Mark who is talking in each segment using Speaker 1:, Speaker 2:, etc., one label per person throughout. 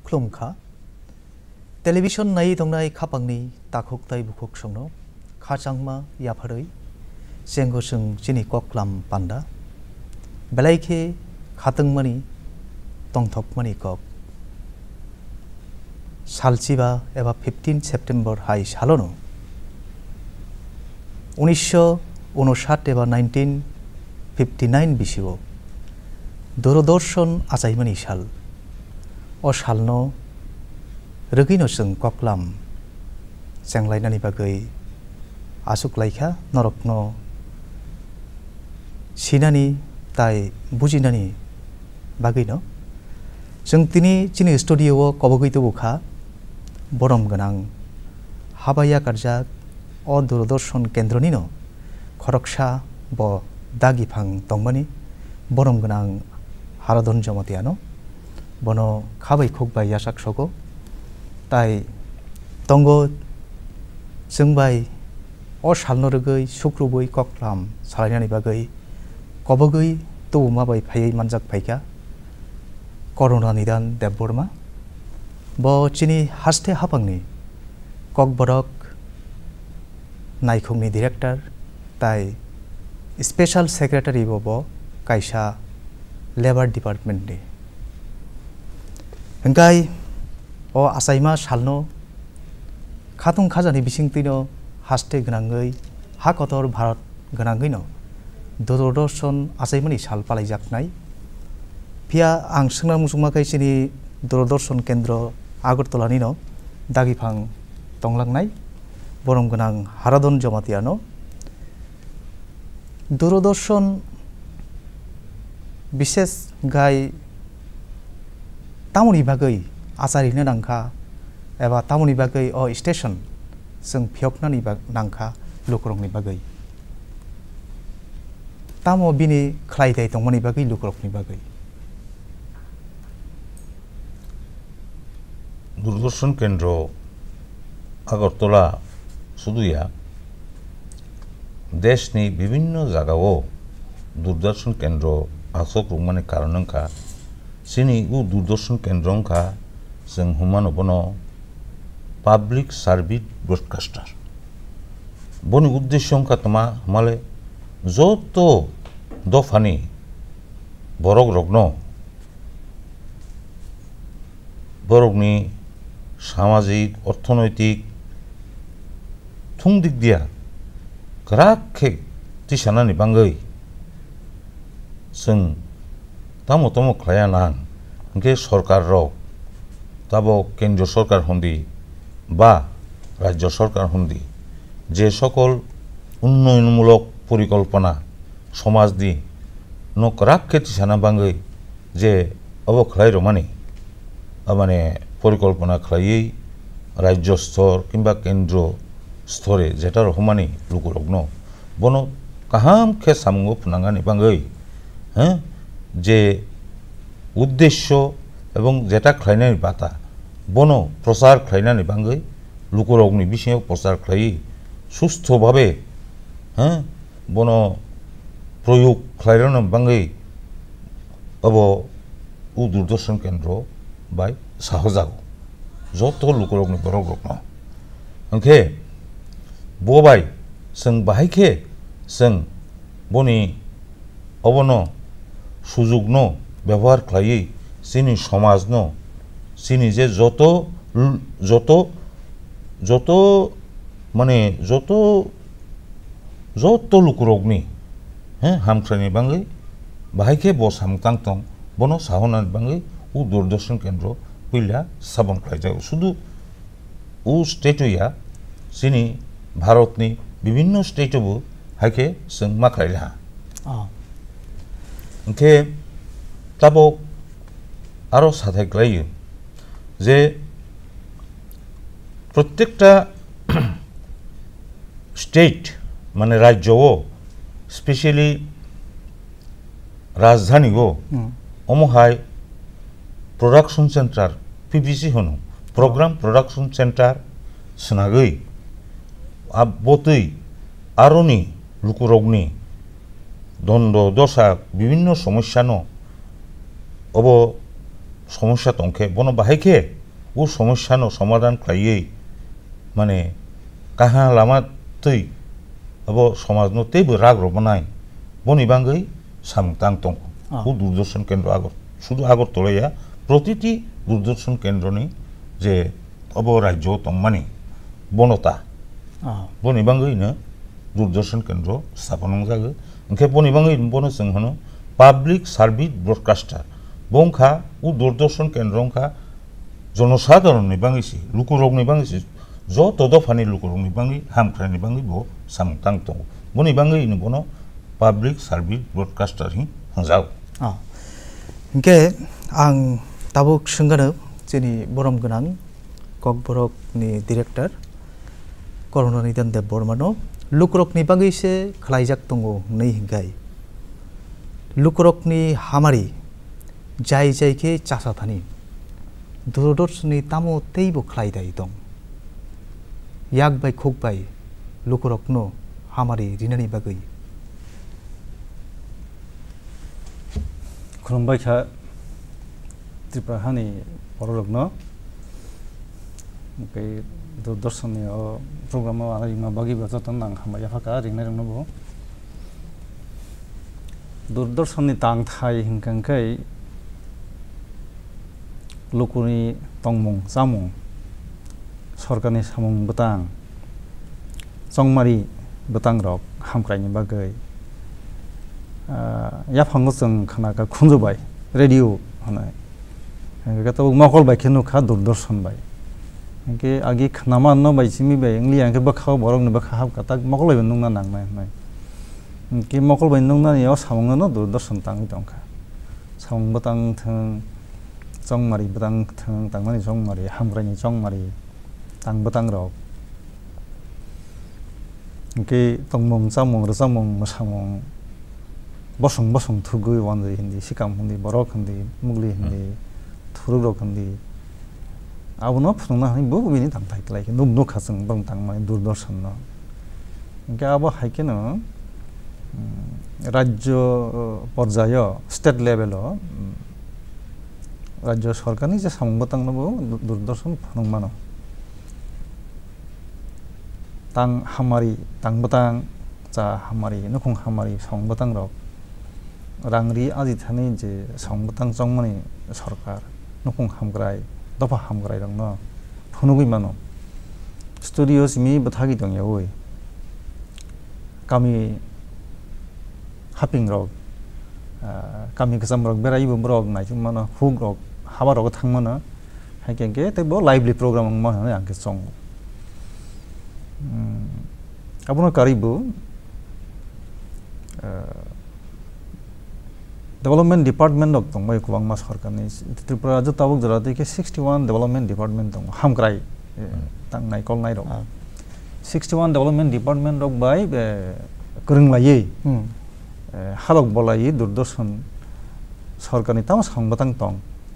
Speaker 1: खुलुमखा television नायै दंनाय खापांनि ताखुकताय बुखुक संनो खाचांमा याफारै जेंगोसों जिनि कक्लाम पान्दा बेलायखे खातंमानि तंथकमानि कक सालचिबा एबा 15 सेप्टेम्बर हाय सालोनो 1959 एबा 1959 बिसिओ दूरदर्शन आचाइमानि साल ओ सालनो रगिनो जों कक्लाम जेंलायनानि बागै आसुकलायखा नरकनो सिनानि ताय बुजिनानि बागैनो जों तिनि स्टुडिओ कबगैतो बुखा बरम गोनां हाबाया कारजाक ओ दूरदर्शन केन्द्रनिनो खरकसा ब दागिफां तंमानि बरम गोनां हारादन जमतियानो बनो खाबै खुकबाय यासाक सको ताई तंगो जोंबाय ओ सालनो रगै सुक्रुबै कक्लाम सालायनानि बागै कबगै तो माबाय फायै मानजाक फायका करोना निदान देबबरमा ब चिनि हास्ते हापांनि ककबरक नायखुंनि डिरेक्टर ताई स्पेशल सेक्रेटारि बब कायसा लेबार डिपार्टमेंट नि ओंखाय ओ आसाइमा सालनो खातुं खाजानि बिसिंतिनो हास्ते गोनाङै हा कतर भारत गोनाङैनो दूरदर्शन आसाइमानि साल पालायजाकनाय फिया आं सोंना मुसुमाखै सिनि दूरदर्शन केन्द्र आगरतलानिनो दागिफां तंलांनाय बरम गोनां हारादन जमातियानो दूरदर्शन विशेष गाय तामुनि बागै आचारिनो नांखा एबा तामुनि बागै ओ स्टेशन जों फियकनानि नांखा लुकरकनि बागै तामो बिनि खलायथाय तंमानि बागै लुकरकनि बागै
Speaker 2: दूरदर्शन केन्द्र आगरतला सुदुया देशनि विभिन्न जागाओ दूरदर्शन केन्द्र आसक रुमानि कारणंखा सिनि उ दूरदर्शन केन्द्रंखा जों हुमानो बनो पब्लिक सार्विस ब्रॉडकास्टर बनि उद्देश्यंखा तमा हमाले जतो दफानि बरक रग्नो बरकनि सामाजिक अर्थनैतिक थुं दिग दिया ग्राखे तिसानानि बांगै जों तामो तमो खलाया नां के सरकार रक ताबो केंद्र सरकार हंदी बा राज्य सरकार हंदी जे सकल उन्नयनमूलक परिकल्पना समाज दी न ग्राखे तिसाना बांगै जे अब खलाय रमानी माने परिकल्पना खलायै राज्य स्तर किंबा केंद्र स्तरे जेटार हमानी लुकुरग्नो बनो काहाम खे सामुंगो फुनांगानि बांगै जे उद्देश्य एवं जेटा खलायनाय बाता बनो प्रचार खलायनानि बांगै लुकुरगनि बिसिङाव प्रचार खलायै सुस्थ भावे बनो प्रयोग खलायनो बांगै अब उ दूरदर्शन केन्द्र बाय साहजागो जत लुकुरगनि बरक रकनो ओंखे बबाय जों बाहायखे जों बनि अबनो सुजुगनो व्यवहार खलायै सिनि समाजनो सिनि जे जत माने जत लुकुरगनि हामख्रायनि बांगै बाहायखे बस हामतांतं बनो साहनानि बांगै उ दूरदर्शन केन्द्र पयला साबन खलायजागो शुधु उ स्टेटया सिनि भारतनि विभिन्न स्टेटबो हायखे जों मा खलायला ओंखे ताबो आरो साथायख्लायो जे प्रत्येकटा स्टेट माने राज्यओ स्पेशली राजधानीओ अमहाय प्रोडक्शन सेंटर पीपीसी होनो प्रोग्राम प्रोडक्शन सेंटर सुनागै बतै आरोनि लुकुरगनि द्वंद्व दशा विभिन्न समस्या न अब समस्या तंखे बनो बाहायखे ও সমস্যা নো সমাধান খাইয়ে মানে কাহা লামা তৈ अब समाज नो तेबो राग रबनाय बनि बांगै सामतां दं ও दूरदर्शन केन्द्र आगर शुद्ध आगर तलैया प्रतिटी दूरदर्शन केन्द्रनि जे अब राज्य तंमानि बनता बनि बांगैनो दूरदर्शन केन्द्र स्थापन जागो ओंखे बनि बांगै बनो जों होनो पाब्लिक सार्भिस ब्रडकास्टार बंखा उ दूरदर्शन केन्द्रंखा जनसाधारणनि बांगैसि लुकुरगनि बांगैसि जो तदफानि लुकुरगनि बांगै हामख्रानि बांगै बो सामतां दं बनि बांगैनो बनो पाब्लिक सार्भिस ब्रडकास्टार हि हजाव
Speaker 1: इनके आं ताबुक सोंगानो जोंनि बरम गोनां ककबरकनि डिरेक्टर करुणा निदान देब बर्मानो लुकुरकनि बागैसो खालायजाक दङ नै हिंगाय लुकुरकनि हामारि जाय जायखे चासा थानि दूरदर्शननि तामो तैबो खालायदाय दं याक बाय खुक बाय लुकुरकनो हामारि रिनानि बागै
Speaker 3: खुलुमबाय खा त्रिपुरानि बर'रगनो ओमफ्राय दूरदर्शननि प्रग्रामाव आरो मा बागि बाजतन आं हामबाय फाका रिंनाय रंनोबो दूरदर्शननि तांथाय हिंखांखाय लुकुरनि तंमुं जामुं सरकारनि सामुं बतां जंमारि बतां रक हामख्रायनि बागै याफांगो जों खानागा खुंजोबाय रेडिअ होनाय गत मकल बाय खेनुखा दूरदर्शन बाय इनके आगे खानामा न बायसिमि बाय इंग्लि आंके बखाव बरंनि बखा हाब कता मकल बाय नंगना नांनाय होनाय इनके मकल बाय नंगना याव सामुंग न दूरदर्शन तांनि दंखा सामुं बतां थों जंमारि बतां थों तांमानि जंमारि हामग्रायनि जंमारि तां बतां रक इनके तंमुं जामुं रजामुं मोसामुं बसं बसं थुगै वानजै हिन्दी सिकाम हिन्दी बरक हिन्दी मुगली हिन्दी थुरुग्रक हिन्दी आबुनो फुंना हानि बो बिनि थांथाय लायके नुब नुखाजों बं थांमाय दूरदर्शन न इनके आबो हायकेनो राज्य पर्याय स्टेट लेभेल राज्य सरकारनि जे सामंबतां नबो दूरदर्शन फुंमानो तां हामारि तांबतां जा हामारि नखं हामारि संबतां रक रांरि आजिथानि जे संबतां जंमानि सरकार नखं हामग्राय दफा हामग्राय दं न फुनुगै मानो स्टुडिअ सिमि बथागि दं यावै गामि हापिं रक गामि गोजाम रक बेरायबो रक नायजों मानो हुक रक हाबा रक थांमानो हायकेंके तेबो लाइभलि प्रग्राम मा होनो आंके सं आबुनो कारिबो डेवलपमेंट डिपार्टमेंट दं दंबाय गोबां सरकारनि त्रिपुरा जताबक जराते के 61 डेवलपमेंट डिपार्टमेंट दं हामग्राय तांनाय कलनाय दं 61 डेवलपमेंट डिपार्टमेंट दं बाय गोरोंलायै हालक बलायै दूरदर्शन सरकारनि ताम सांबतां दं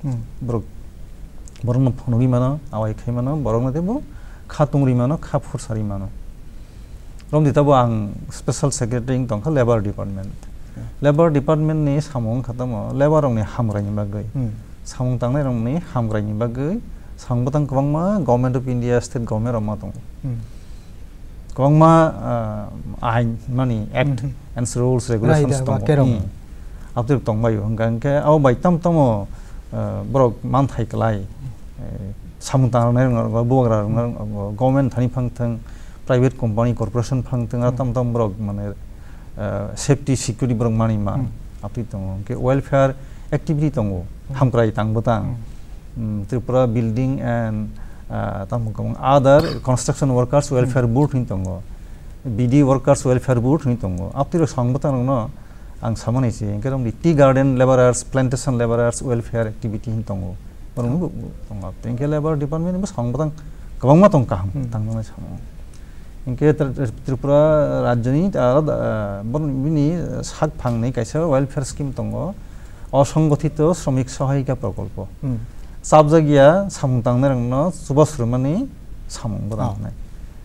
Speaker 3: बरं फनगि मानो आवाय खाय मानो बरं देबो खातुंरि मानो खाफुरसारि मानो रमदिताबो आं स्पेशल सेक्रेटारि दंखा लेबर डिपार्टमेंट नि सामुं खातामो लेबर रंनि हामग्रायनि बागै सामुं तांनाय रंनि हामग्रायनि बागै सांबतां गोबांमा government of India state government रमा दं गोबांमा आइन मानि एक्ट एंड रुल्स रेगुलेशंस दं आपदेर दंबायो हंगांके आव बायताम तमो बरक मान थाइकलाय सामुं तांनाय रंग बुवाग्रा रंग गवर्नमेंट थानि फांथों प्राइवेट कंपनी कॉर्पोरेशन फांथों तम तम बरक माने सेफ्टी सिक्योरिटी बरक मानि मा आपि दं के वेलफेयर एक्टिविटी दं हामग्राय तांबतां त्रिपुरा बिल्डिंग एंड तमगं other construction workers welfare board नि दं बीडी वर्कर्स वेलफेयर बोर्ड नि दं आपतिरो सांबतां न आं सामनायसे केरम tea garden labourers plantation labourers welfare activity नि दं बरं दं आपतिंके लेबर डिपार्टमेंट नि सांबतां गोबांमा दं काहाम तांनाय सामो इनके त्रिपुरा राज्यनि बिनि सात फांनै कायसा वेलफेयर स्कीम दङ असंगठित श्रमिक सहायिका प्रकल्प साब जायगाया सामुं तांनाय रंनो सुबस्रुमानि सामुं बदांनाय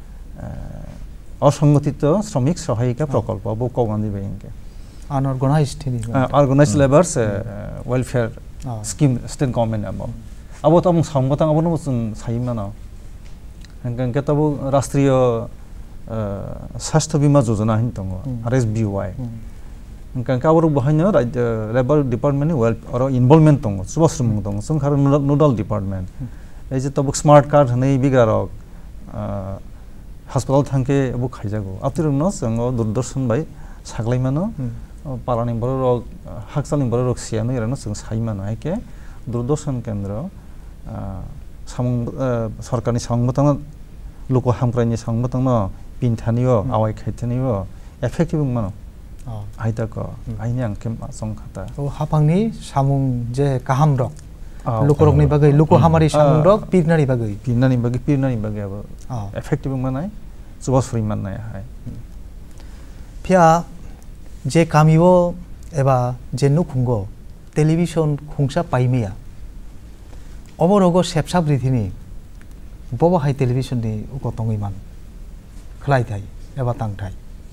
Speaker 3: असंगठित श्रमिक सहायिका प्रकल्प बो कौगानि बे इनके
Speaker 1: unorganised
Speaker 3: organised labours welfare scheme state government अब abo tam sambatang abo no sun saimana hangka tabo rastriya swasthya bima yojana hin tongo RSBY hangka abo bahina labor department well or involvement tongo subasrum tongo sung khar nodal department ei je tabo smart card nei bigarok hospital thangke abo khaijago aptirung no sango Doordarshan bai saklaimano palani borok haksalni borok siano irano sung saimano haike Doordarshan kendra samung sarkarni samungbatang loko hamkrani samungbatang no pinthaniyo awai khaitaniyo effective mano aita ko aini angkem song khata
Speaker 1: o hapangni samung je kaham rok lokorokni bagai loko hamari samung rok pirnani bagai abo effective manai subas free manai hai phia je kamiwo eba je nukhungo television khungsa paimia oborogo sepsa brithini bobo hai television ni ukotongui man khlai thai eba tang thai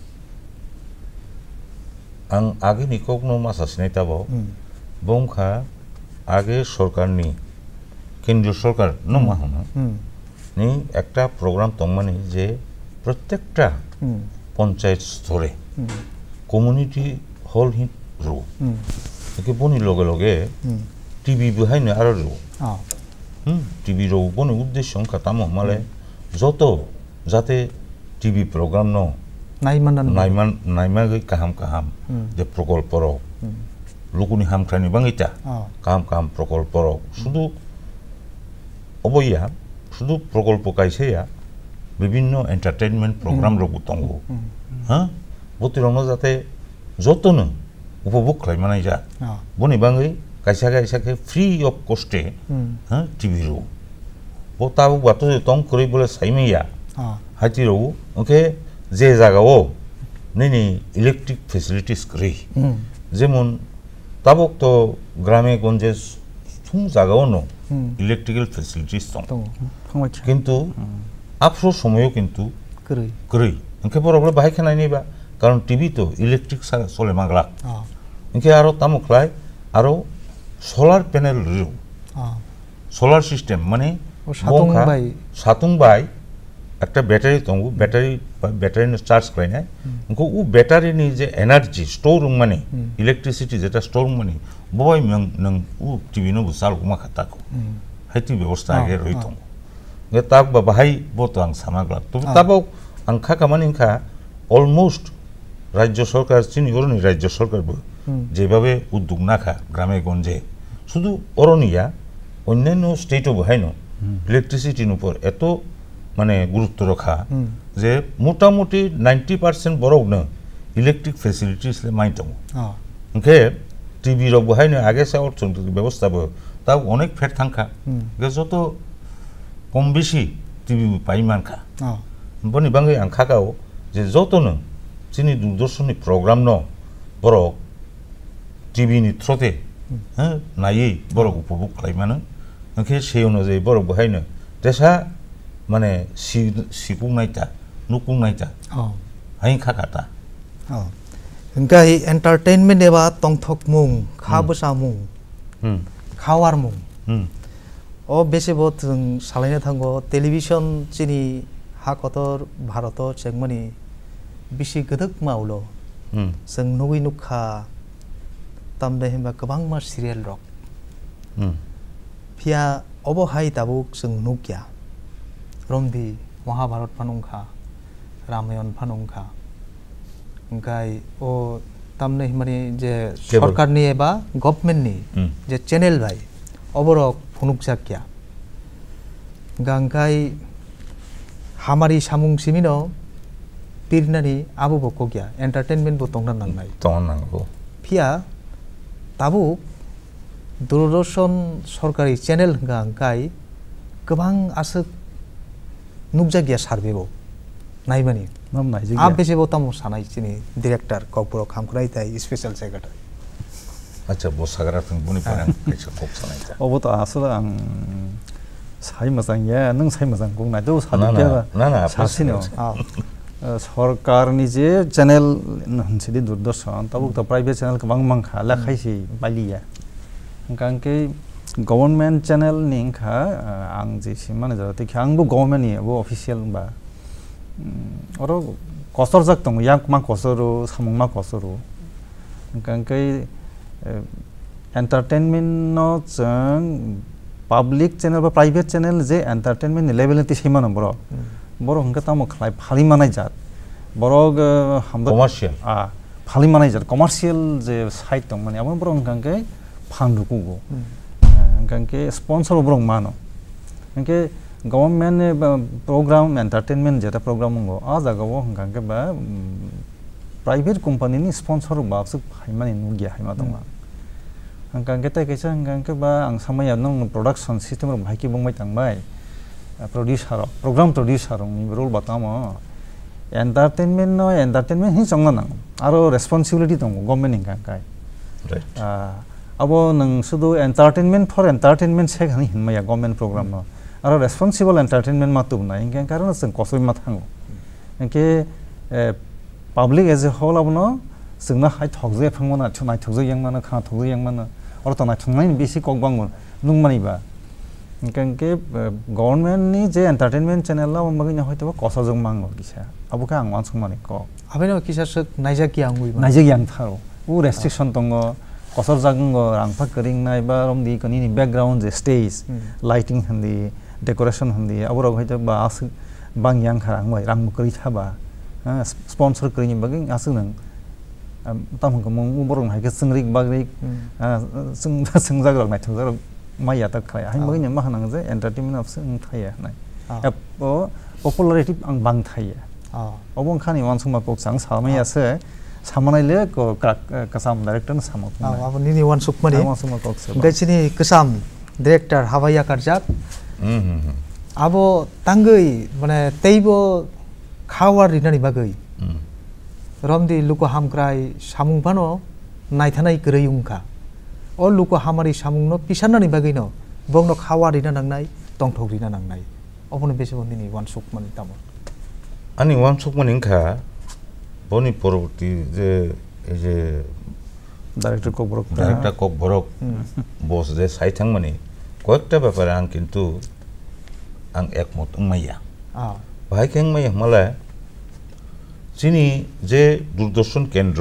Speaker 2: ang age ni kokno masa sinetabo bongkha age sorkarni কেন্দ্রীয় সরকার নমা হনা নি একটা programme তংমানি যে প্রত্যেকটা পঞ্চায়েত স্তরে community hall হি rho একে বনি লগে লগে টিভি বহাইনো আর রো টিভি রো বনি উদ্দেশ্য খাতাম মালে যত যাতে টিভি প্রোগ্রাম ন নাইমাগৈ কাহাম যে প্রকল্প রক লোকনি হামখ্রানি বাঙ্গিতা কাহাম প্রকল্প রক শুধু অবইয়া শুধু প্রকল্প কাইছেয়া বিভিন্ন এন্টারটেইনমেন্ট প্রোগ্রাম রক তঙ্গ হ্যাঁ বতিরনো যাতে যতন উপভোগ খাইমানাই যা বনি বাঙ্গি কাইসাকে ফ্রি অফ কস্টে হ্যাঁ টিভি রো bo tabu bato tong kuri bole saimia hati ro oke je jagao nini electric facilities kri jemon tabok to grame gonje sum jagao no electrical facilities tong kintu afro somoyo kintu kri enke boroble bahai khanai niba karon tv to electric sole mangla enke aro tamoklai aro solar panel ro solar system mane সাতুং বাই একটা battery তঙ্গু battery charge করে না ও battery নি যে energy store room মানে ইলেকট্রিসিটি যেটা স্টোর রুম মানে বয় নং ও টিভি নো বুসাল গুমা খাতাকো হাইতি ব্যবস্থা আগে রই তঙ্গু গে তাক বা বাহাই বতো আং সামাগলা তবে তাবক আং খাকা মানে খা অলমোস্ট রাজ্য সরকার চিনি অরনি রাজ্য সরকার যেভাবে উদ্যোগ নাখা গ্রামে গঞ্জে শুধু অরনিয়া অন্যান্য স্টেটও বহাইনো ইলেকট্রিসিটির উপর এত মানে গুরুত্ব রাখা যে মোটামুটি 90% বড় না ইলেকট্রিক ফ্যাসিলিটিস মাইতাম ওকে টিভি রক বহাইনো আগে সে অর্থনৈতিক ব্যবস্থা বয় তাও অনেক ফের থাকা যত কম বেশি টিভি পাইমান খা বনি বাঙ্গি আং খাকাও যে যত ন চিনি দূরদর্শনী প্রোগ্রাম ন বড় টিভি নি থ্রোতে হ্যাঁ নাইয়ে বড় উপভোগ খাইমানো ओके से अनुযায়ী বড় বহাইনো তেসা মানে সিকুং নাইতা নুকুং নাইতা হাই খাকাতা
Speaker 1: गाय एंटरटेनमेंट एबा तंथक मुं खाबसा मुं खावार मुं ओ बेसेबो जों सालायनो थांगो टेलिभिजन चिनि हाकतर भारत चेकमनि बिसि गदक मावलो जों नुगै नुखा तामदे हेबा गोबां मा सिरियल रक फिया अबहाय दाबुक जों नुकिया रमबि महाभारत फानंखा रामायण फानंखा गाय ओ तामने माने जे सरकारनि एबा गभर्नमेन्टनि जे चेनेल भाई अबरक फुनुक जाकिया गांगाय हामारि सामुं सिमिनो पिरनानि आबो बकगिया एंटरटेनमेंट बो तंगना नांनाय फिया दाबुक दूरदर्शन सरकारी चैनल गांगाय गोबां आसक नुकजागिया सारबेबो नायमानि आ बेसेबो तामो सानाय चिनि डाइरेक्टर कपुर खामखराय थाय स्पेशल सेक्रेटारि
Speaker 2: अच्छा बसागरा थं बुनि पारां कैसे खक सानाय जा
Speaker 3: अबो त आसला आं साइ मोजां या नों साइ मोजां गंनाय दो सादिया
Speaker 2: ना
Speaker 3: सासिनो सरकारनि जे चैनल हनसिदि दूरदर्शन तबुक त प्राइवेट चैनल गोबां मांखा लाखायसि Ballia गांके government channel ning kha ang je simane jarate kha ang bu government ni bo official ba oro kosor jak tong yak ma kosoru samungma kosoru kai entertainment no chang public channel ba private channel je entertainment level ti simana boro boro hangka tamo khlai phali manai jat boro hamda
Speaker 2: commercial
Speaker 3: phali manai jat commercial je site tong mane amon boro hangka kai phangduku go hangka sponsor boro mano hangka government program entertainment jeta program go a jaga bo hangka ba private company ni sponsor ba su haimani nu gya haima tong hangka kita kaisa hangka ba ang samaya nong production system ro bhaiki bongbai tangbai producer program producer ni role batama entertainment hi chongna nang aro responsibility tong government hingka kai
Speaker 2: right
Speaker 3: abo nang sudu entertainment for entertainment se khani hinmaya government program no aro responsible entertainment ma tu na hingka karon sing kosoi ma thango hingke public as a whole abno singna hai thokje phangmana thunai thokje yangmana kha thokje yangmana oro tonai thungnai bisi kokbang nungmani ba hingke government ni je entertainment channel la magi hoyto kosa jong mango kisa abuka ang wan sungmani ko
Speaker 1: abeno kisa sek naija ki angui ba
Speaker 3: naija yang tharo u restriction tongo kosor jagungo rangpa kering nai ba romdi kani ni background je stage lighting handi decoration handi aburo hoyto ba as bang yang kharang bai rang kari thaba sponsor kari ni bagi asung nang tam ko mong uborong hai ke singrik bagrik singjag rok nai thujak maya ta khaya hai magi ma hanang je entertainment of sing thaya nai popularity ang bang thaya obong khani wan suma kok sang samaya se samanai le ko kasam director samok
Speaker 1: abo nini wan sukmani
Speaker 3: wan suma kok se
Speaker 1: gaisini kasam director hawaya karjak abo tangai mane teibo khawar rinani bagai romdi luko hamkrai samung bano naithanai greyungka o luko hamari samung no pisanani bagai no bongno khawar rina nangnai tongthok rina nangnai oboni besi bondini wan sukmani tamo
Speaker 2: ani wan sukmani kha boni poroboti je
Speaker 3: director
Speaker 2: kok borok boss je saithang mani কয়েকটা ব্যাপারে আং কিন্তু আং একমত মাইয়া ভাই কেং মাইয়া মালা চিনি যে দূরদর্শন কেন্দ্র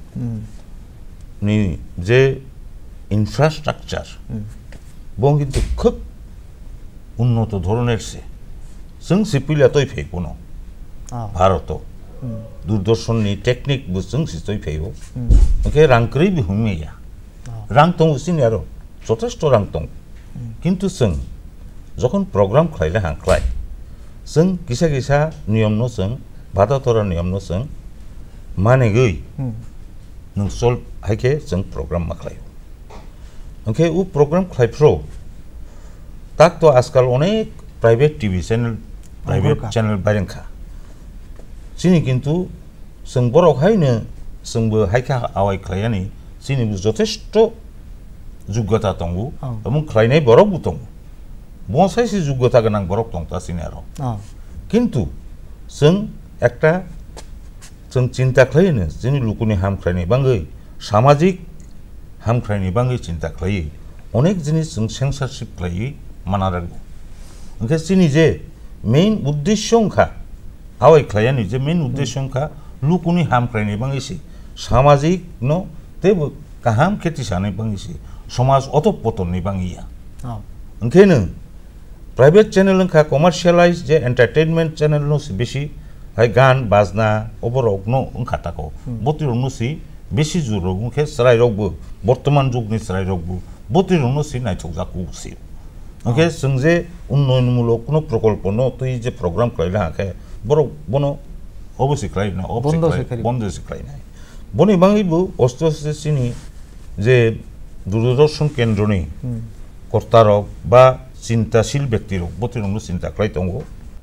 Speaker 2: নি যে ইনফ্রাস্ট্রাকচার বং কিন্তু খুব উন্নত ধরনের সে जों सिपिला तय फेकोनो भारत दूरदर्शन नि टेक्निक बुजों सितय फेयो ओके रांक्रि बिहुमेया रां दं सिनियारो যথেষ্ট रां दं किन्तु जों যখন प्रग्राम खालायला हांख्लाय जों किसा किसा नियम न जों बादातरा नियम न जों माने गई नों सल्व हायके जों प्रग्राम माखलायो ओके उ प्रग्राम खालायफ्रो ताक तो आजकल अनेक private TV channel private channel बायरेंखा सिनि किन्तु जों बर'हायनो जोंबो हायखा आवाय खालायनानै सिनिबो যথেষ্ট যোগ্যতা दंगो এবং খালাयनाय बर'बो दं बसायसे যোগ্যতা गोनां बर'क दं तासिनि आरो किन्तु जों একটা जों चिन्ता खालायनो जोंनि लुकुनि हामख्रायनाय बाङै सामाजिक हामख्रायनाय बाङै चिन्ता खालायो अनेक जिनिस जों सेंसरशिप खालायो मानारागौ ओंखाय जोंनि जे मेइन उद्देश्य ओंखा आवाय खालायनाय जे मेइन उद्देश्य ओंखा लुकुनि हामख्रायनाय बाङैसो सामाजिक न तेबो गाहाम खेति सानाय बाङैसो समाज अधपतननि बाङैया ओंखायनो प्राइवेट चैनल ओंखा कमार्शियलाइज जे एंटरटेनमेंट चैनल नो बेसी हाय गान बाजना अबरक न ओंखाताको बतिरनो सि बेसी जुरो ओंखे सरायरकबो बर्तमान जुगनि सरायरकबो बतिरनो सि नायथकजाकौ सि ओंखे जों जे उन्नयनमूलक कोनो प्रकल्प न तै जे प्रग्राम खालायला हाखे बर बनो अबसि खालायना बन्द खालायनाय बनि बाङैबो अस्तसिनि जे दूरदर्शन केन्द्रनि कर्तारक बा चिन्ताशील व्यक्तिरक बतिरनो चिन्ता खालाय दंगो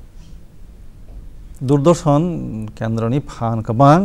Speaker 3: दूरदर्शन केन्द्रनि फान गोबां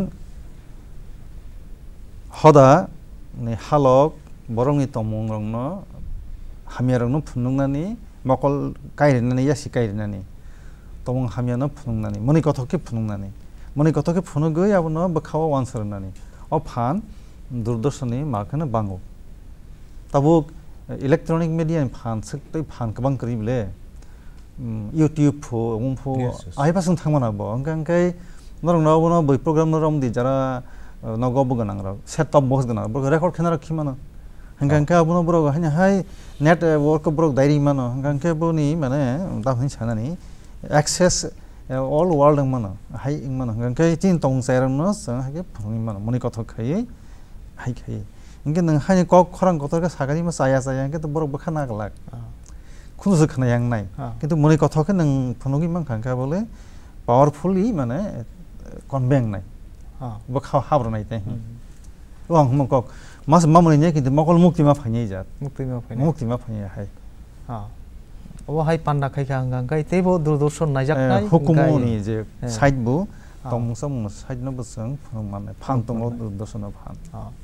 Speaker 3: हदा नि हालक बरंनि तमंरंनो हामियारंनो फुनुंनानि मकल कायरिनानि यासि कायरिनानि तमं हामियानो फुनुंनानि मनि गथके फुनुगै आबनो बखावा वानसरनानि अ फान दूरदर्शननि माखनो बांगो तबो electronic media fan sik tai fan kabang krible YouTube pho pho ai pasung thangmana bo angkai norong naw bono boi program norom di jara nogo buganang ra set top box gana bo record khena rakhimana angkai bono bro hanya hai net work bro diary mano angkai boni mane ta hin chanani access all world mano hai mano angkai tin tong serang no sang ha ke phang mano moni kothok khai hai khai ingke nang hai kok khorang kotor ka sagari ma saya ingke to bro bakhana galak खुनुस खना yang nai किंतु मने कथा के नों फनोगि मान खांखा बोले powerfully माने कनबेंग नाय बा हाब्र नाय ते ओं हम कक मास मामने ने किंतु मकल मुक्ति मा फाइनै जात मुक्ति मा फाइनै हाय
Speaker 1: अब हाय पान्डा खायखा गांगाय तेबो दूरदर्शन नायजाक नाय
Speaker 3: हुकुमनि जे साइड बु तंसम साइड न बसं फन माने फान तंग दूरदर्शन फान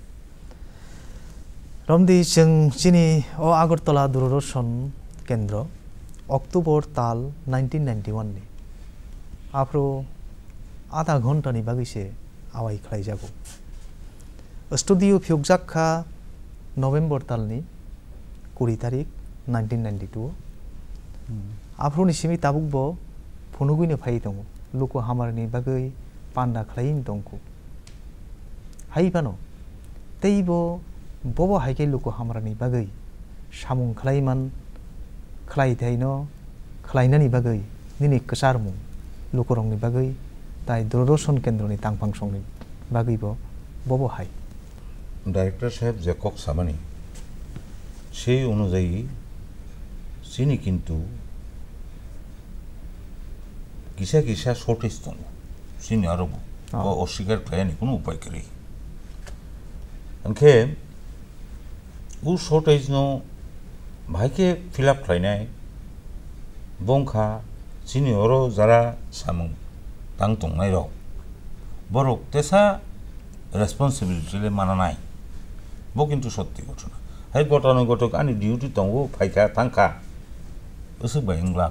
Speaker 1: रमदि जों जिनि अ आगरतला दूरदर्शन केंद्र अक्टोबर ताल 1991 नि आफ्रो आधा घंटा नि बागैसे आवाई खलाय जागो स्टूडियो फ्युगजाखा नवेम्बर ताल नि 20 तारिख 1992 आफ्रो नि सिमि ताबुकबो फनुगुइनो फाइ दङ लोको हामारनि बागै पान्डा खलायिन दंखो हाइबानो तैबो बबो हाइके लोको हामारनि बागै सामुं खलायमान खलायथायनो खलायनानि बागै निनि कसारमु लोकरंनि बागै ताइ दूरदर्शन केंद्रनि तांफां संनि बागैबो बबो हाय
Speaker 2: डायरेक्टर साहेब जेकक सामानि সেই অনুযায়ী চিনি কিন্তু কিসা কিসা শর্টেজ দङ চিনি आरो अस्वीकार खालायनि কোনো उपाय गैया ओंखे उ शर्टेज नो भाइके फिलअप खालायनाय बंखा चिनि अरो जारा सामुं तां तंनाय र बरक तेसा रेसपन्सिबिलिटी ले मानानाय बो किन्तु सत्य घटना हाय गटन गटक आनि डिउटी दंगो फाइका थांखा उसु बायंग्ला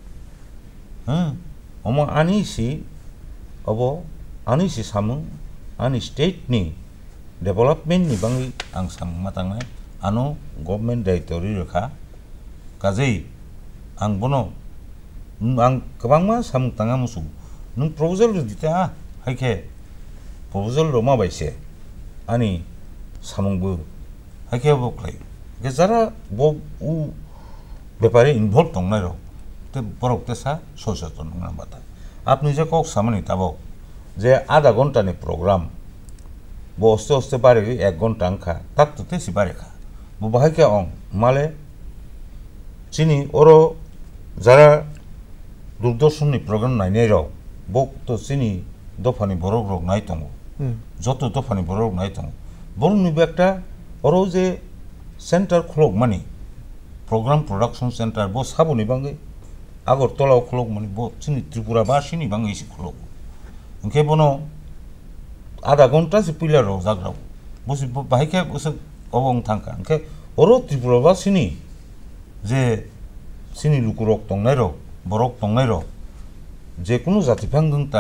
Speaker 2: अम आनिसि अबो आनिसि सामुं आनि स्टेट नि डेभलपमेन्ट नि बाङै आं सामुं मातांनाय आनो गभर्नमेन्ट दायित्वरि रेखा काजै आं बनो आं गोबांमा सामुं ताङा मुसु नों प्रपोजल दिता हायके प्रपोजल रमा बायसे आनि सामुंबो हायके बक्लाय गेजारा बो उ बेपारी इनभल्व दंनाय र ते बरक तेसा सचेतन नङा बाता आपनि जे कक सामनि ताबो जे आधा घंटा नि प्रोग्राम बो अस्ते अस्ते बारे 1 घंटा अंखा ताक तुते सिबारेखा बो बाहायके अं माले चिनि ओरो जारा दूरदर्शन नि प्रोग्राम नायनाय र बो तो चिनि दफानि बरक रक नाय दङ जत दफानि बरक नाय दङ बरनि बेकटा ओरो जे सेंटर खलक मानि प्रोग्राम प्रोडक्शन सेंटर बो साबुनि बाङै आगरतला खलक मानि बो चिनि त्रिपुरा बासिनि बाङै सि खलक ओंखे बनो आधा घंटा से पिला र जाग्रा बसि बाहायके बस अबं थांखा ओंखे ओरो त्रिपुरा बासिनि जे चिनि लुकुरक दंनाय र बरक दंनाय र जे कुनु जातिफां गंता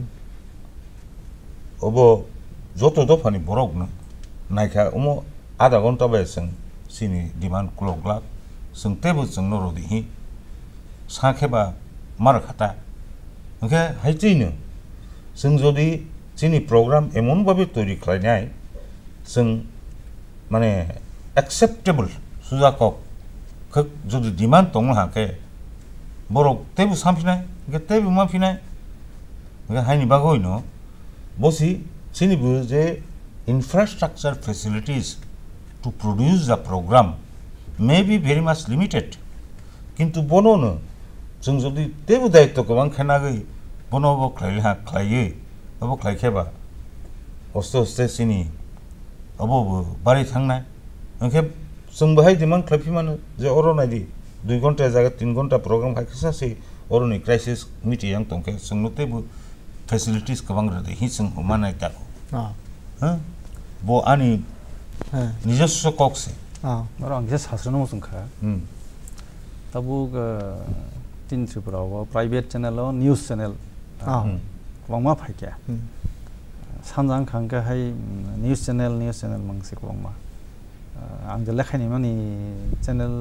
Speaker 2: अबो जत दफानि बरक न नायखा अमो आधा घंटा बायसं चिनि डिमान्ड क्लकला सोंतेबो जों नरदिहि साखेबा मार खाता ओंखे हायथिनो जों जदि चिनि प्रोग्राम एमन भाबे तैयारि खालायनाय जों माने एक्सेप्टेबल सुजाकक खक जदि डिमान्ड दङ हाके बरक तेबो सामफिनाय ओंखे तेबो माफिनाय ओंखे हायनि बागैनो बसि चिनिबो जे infrastructure facilities to produce the program may be very much limited किन्तु बनोनो जों जदि तेबो दायित्व गोबां खानागै बनोबो खालायहा खालायो अबो खालायखेबा अस्ते अस्ते चिनि अबोबो बारि थांनाय ओंखे जों बाहाय डिमान्ड खालायफिमानो जे अरो नायदि 2 घंटा जागा 3 घंटा प्रोग्राम खायखासासै अरोनि क्राइसिस मिटियां तंखे जोंनो तेबो फेसिलिटीज गोबां रदि हि जों हमानाय ताको बो आनि निजस्व कक्से
Speaker 3: और आंजे सासरनो मुसुंखा तबु तीन त्रिपुराव प्राइवेट चैनल न्यूज चैनल वंगमा फाइक्या सानजां खांका हाय न्यूज चैनल मंगसे वंगमा ang je lekhani mani channel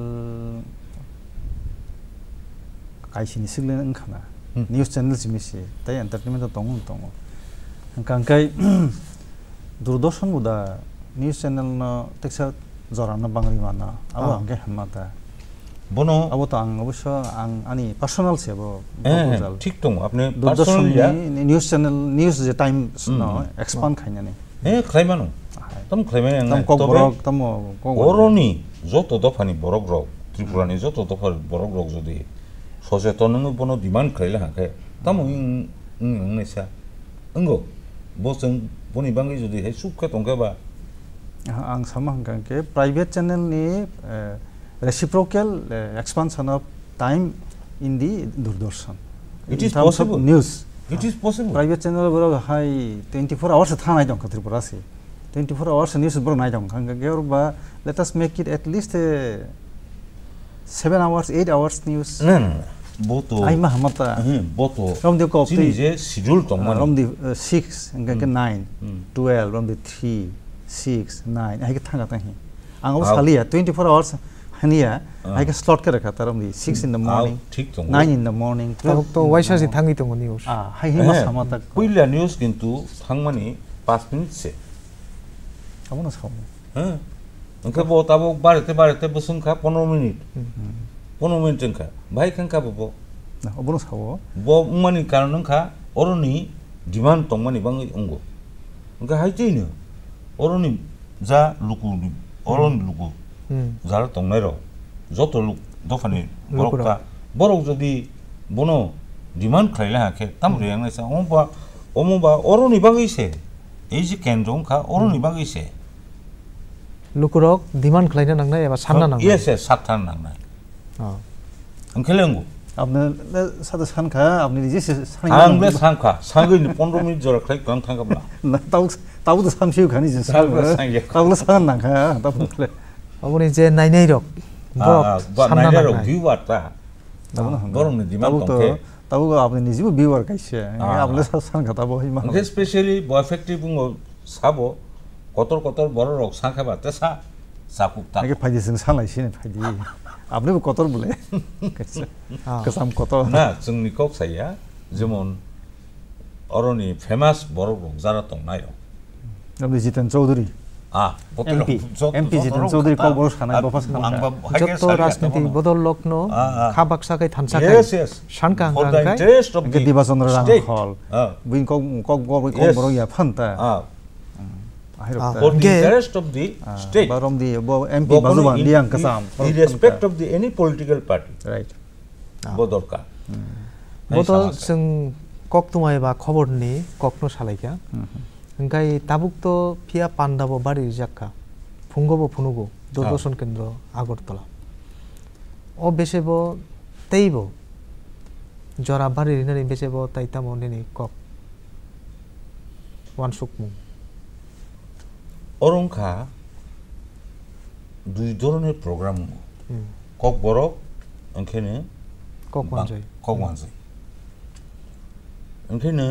Speaker 3: kaisini siglen angkhana news channel simisi tai entertainment tongo angkang kai Doordarshan buda news channel no teksa jorana bangri mana abo angke hamata
Speaker 2: bono
Speaker 3: abo to ang obosho ang ani personal sebo
Speaker 2: ঠিক তো আপনি
Speaker 3: Doordarshan news channel news je time no expand khaina ni
Speaker 2: খাইমানো তম খাইমাই
Speaker 3: tam kok borok tam
Speaker 2: অরনি যত দফানি বরক rock ত্রিপুরানি যত দফার বরক rock যদি সচেতন বনো ডিমান্ড খাইলে হাকে তাম নেসা 응고 বসং বনি বাঙ্গি যদি হে সুখে তংকেবা
Speaker 3: ang sama hangkang ke private channel ni reciprocal expansion of time in the Doordarshan.
Speaker 2: It is possible.
Speaker 3: News.
Speaker 2: It is possible.
Speaker 3: Private channel boro high 24 hours thanai dong Tripura si. 24 hours news boro nai dong hangkang ke ba let us make it at least 7 hours 8 hours news.
Speaker 2: No. 보통
Speaker 3: ai ma hamata
Speaker 2: 보통
Speaker 3: from the cop
Speaker 2: 이제 시줄 동만
Speaker 3: from the 6 hangkang ke 9 12 from the 3 6 9 ai ke thanga ta hi ang os halia 24 hours hania ai ke slot ke rakha taram di 6 in the morning
Speaker 2: ঠিক তো
Speaker 3: 9 in the morning
Speaker 1: 또 와이샤지 당이 또 뉴스
Speaker 3: hai hi ma samata
Speaker 2: পইলা news কিন্তু থাংমানি 5 মিনিটসে
Speaker 3: amuna saw
Speaker 2: 응그 뭐 따보 바르테 무슨 카 15 minute 15 minute কা ভাই খানকা বো
Speaker 3: na obuna saw
Speaker 2: 뭐 우마니 কারণ 카 어른이 디만 동만이 방이 응고 그러니까 하이티는 어른이 자 루쿠 어른 루쿠 자를 동네로 저도 루 도파니 버럭까 버럭 저디 뭐노 디만 클라이라 하게 담으려 양에서 어머바 어른이 방이세 에이지 캔종카 어른이 방이세
Speaker 1: 루크럭 디만 클라이나 낭나 에바 산나 낭나
Speaker 2: 예세 사탄 낭나 응켈랭고
Speaker 3: apne sada san kha apne nije san
Speaker 2: angle sanka 상근 15 minute জরা 클라이 강 탕갑라
Speaker 3: na tau to san fiu khani je san tau la san na kha tau le
Speaker 1: 어머니 이제 나이나이럭
Speaker 2: 뭐 나이나로 뷰 왔다 버럭네 디만 동케
Speaker 3: tau apne nije viewer kaise apne san kha tabo hi ma
Speaker 2: 그 스페셜리 뭐 에펙티브 뭐 사보 거떨 버럭 상카 바테 사 사국다
Speaker 3: age phaidi sing san lai sine phaidi apne ko kotor bole kaise kasam kotor
Speaker 2: 나 증리 꼭 사이야 যেমন 어른이 페마스 버럭 자라 동나요
Speaker 3: apne Jiten Chaudhary MP Jiten Chaudhary ko boro sanai bofas
Speaker 1: যত রাজনীতি বদল লগ্ন খাবাক সাকাই থানসাকাই শানকা হাঙ্গাই
Speaker 3: ke Diba Chandra Rang hall buin ko boro ya phanta
Speaker 2: for the interest of the state
Speaker 3: barom di bo MP bazuban diang kasam
Speaker 2: irrespective of the any political party
Speaker 3: right
Speaker 2: bodorka
Speaker 1: বদল जों ককতুমাইবা খবরনি ককনো সালাইকা 응가이 다북도 피아 판다보 바리 자카 풍고보 푸누고 도도선 কেন্দ্র আগরতলা ও বেসেব তেইব জরা বাড়ি রিনারি বেসেব তাইতাম নেনি cock ওয়ানসুকমু
Speaker 2: 어른카 দুই ধরনের programme cock বরক ওখানে
Speaker 1: cock ওয়ানজয়
Speaker 2: ওখানে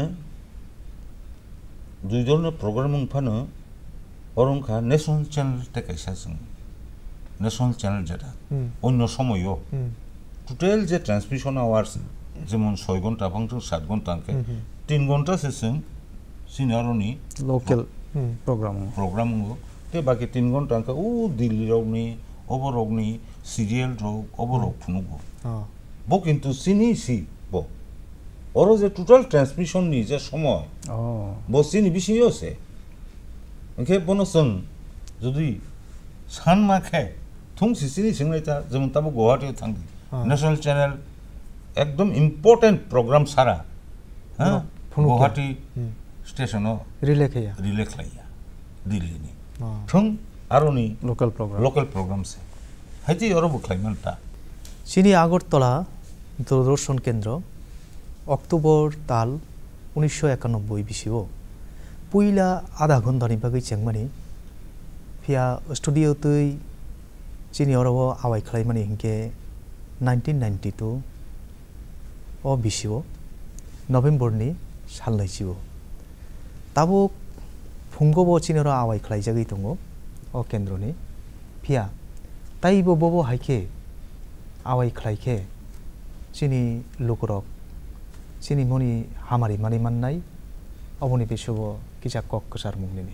Speaker 2: দুই ধরনের প্রোগ্রাম ফানো অরংখা ন্যাশনাল চ্যানেল টেকাইসা जों ন্যাশনাল চ্যানেল যেটা অন্য সময়ও টোটাল যে ট্রান্সমিশন আওয়ার্স যেমন 6 ঘন্টা ফাংশন 7 ঘন্টা আনকে 3 ঘন্টা সেশন সিনারনি
Speaker 3: local program
Speaker 2: তে বাকি 3 ঘন্টা আনকে ও দিল্লি রগনি ওবরগনি সিরিয়াল রগ ওবরগ ফুনুগো বো কিন্তু সিনিসি বো ওর যে টোটাল ট্রান্সমিশন নি যে সময় বসিনি বেশি আছে ওকে বনসন যদি সান মাখে থংসি সিনি সিংলাইতা যেমন তাবো গুয়াহাটিতে থাকি ন্যাশনাল চ্যানেল একদম ইম্পর্টেন্ট প্রোগ্রাম সারা হ্যাঁ গুয়াহাটি স্টেশনও রিলে খাইয়া দিল্লি নি থং আরনি লোকাল প্রোগ্রাম সে হাইতি ওর বুকলাইমানটা
Speaker 1: সিনি আগরতলা দূরদর্শন কেন্দ্র অক্টোবর তাল 1991 বিসিব পুইলা আধা ঘন্টাनि बागै চেংমানি फिया स्टुडियो तै चिनि अरब आवाय खलायमानि हिंके 1992 अ बिसिब नभेम्बरनि सालनायसिब ताबो फुंगबो चिनि अर आवाय खलायजागै दङ अ केन्द्रनि फिया ताइबो बबो हाइके आवाई खलाइके चिनी लुकरक चिनी मनि हामारि मानि माननाय अबनि बेसबो किजा कक कसार मुंनि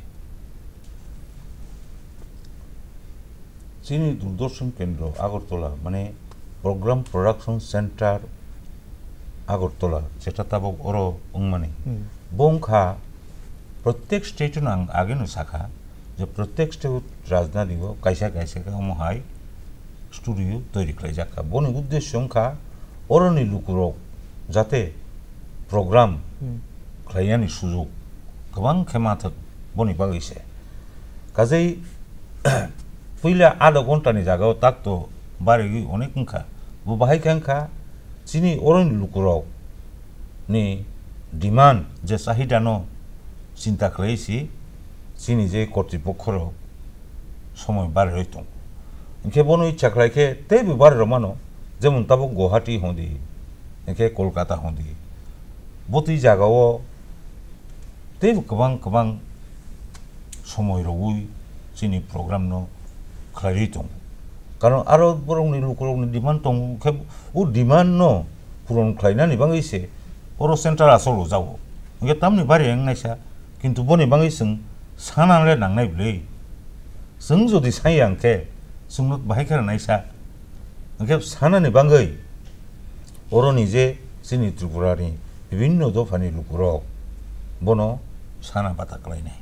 Speaker 2: चिनी दूरदर्शन केंद्र आगरतला माने प्रोग्राम प्रोडक्शन सेंटर आगरतला जेटा ताबो अरो उंगमाने बोंखा प्रत्येक स्टेट न आगे न शाखा जो प्रत्येक स्टेट राजधानी वो कैसा कैसे का मोहाई स्टूडियो तैयारी कर जाका बोनी उद्देश्य उनका औरनी लुकुरो जाते प्रोग्राम क्लाइयानी सुजुग गोबां खेमाथक बोनी बागैसे काजै पहले आधा घंटानि जागाव ताक तो बारे अनेक उनका वो बाहाय खांखा चिनी औरनी लुकुरो नि डिमांड जे चाहिदा न चिंता खालायसी चिनी जे कर्तृपक्षर समय बारे रहित इनके बनो इच्छा खालायखे तेबो बारे रमानो जेमन ताबो गुवाहाटी होंदी इनके कोलकाता होंदी बती जागाव तेबो गोबां समय रवुई चिनी प्रोग्राम न खालाय दं कारण आरो बरंनि लुकुरनि डिमांड दं के ओ डिमांड न पूरण खालायनानै बाङैसे अरो सेंटर आसलो जावो इनके तामनि बारे एंनायसा किन्तु बनि बाङैसों सानाले नांनाय ब्ले जों जदि सायांखे जोंनो बाहायखार नायसा इनके सानानि बाङै अरनि जे जोंनि त्रिपुरानि विभिन्न दफानि लुकुरक बनो साना बाता खालायनाय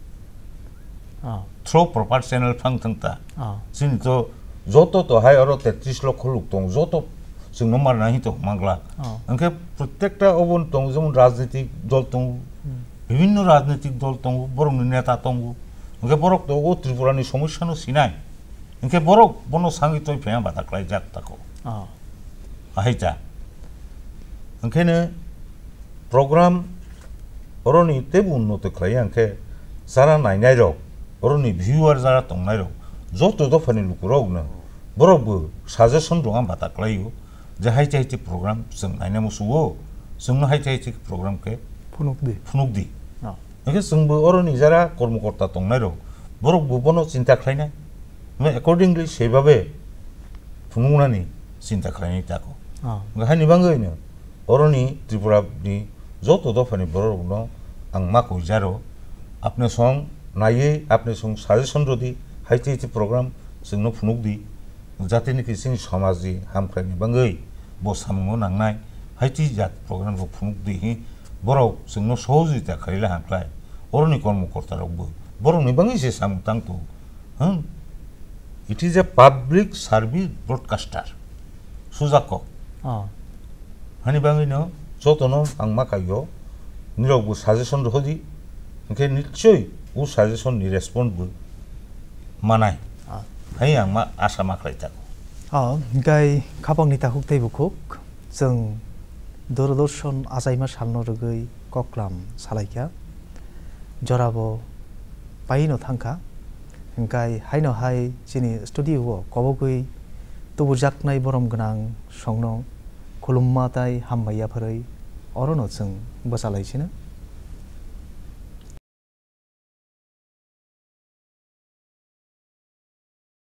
Speaker 2: थ्रो प्रपार चैनल फांथंता जोंनि तो जतो तो हाय अरो 33 लाख लुक दं जतो जोंनो मारनाहि तो मांगला इनके प्रत्येकटा अबन दं जों राजनीतिक दल दं विभिन्न राजनीतिक दल दं बरंनि नेता दं इनके बरक तो ओ त्रिपुरानि समस्यानो सिनाय इनके बरक बनो सांगि तो फेया बाता खालाय जाताको हायजा ओंखायनो प्रोग्राम अरनि तेबो उन्नत खालाय इनके सारा नायनाय रक अरनि भिउआर जारा दंनाय रक जतो दफानि लुकुरगनो बरकबो साजेसन दं बाता खालायो जे हायथायथि प्रोग्राम जों नायना मुसुओ जोंनो हायथायथि प्रोग्राम के फुनुकदि इनके जोंबो अरनि जारा कर्मकर्ता दंनाय रक बरकबो बनो चिंता खालायनाय एकॉर्डिंगली सेबाबे फुनुंगनानि चिंता खालायनाय ताको गाहायनि बाङैनो अरनि त्रिपुरानि जतो दफानि बरकनो आं माखौ जारो आपने सं नायै आपने सं साजेसन रदि हायथायथि प्रोग्राम जोंनो फुनुकदि जाते निकि जोंनि समाजनि हामख्रायनि बाङै बो सामङो नांनाय हायथि जात प्रोग्राम खौ फुनुकदि बरक जोंनो सहजिता खालायला हामख्लाय अरनि कर्मकर्तारावबो बरकनि बाङैसे सामतांतो it is a public service broadcaster सुजाको हानि बाङैनो जतनो आं माखायो निरावबो साजेसन रहोदि इनके निश्चय वो साजेसन नि रेस्पॉन्ड बो मानाय हाय आं मा आशा माखायताको
Speaker 1: गाय खाबांनि ताखुक तैबुखुक जों दूरदर्शन आजाइमा सालनो रगै कक्लाम सालायखा जराबो पाइनो थांखा गाय हायनो हाय जिनि स्टुडियो कबगै तुबुरजाकनाय बरम गोनां संनो खुलुममाताय हामबायाफोरै अरनो जों बसालायसिनो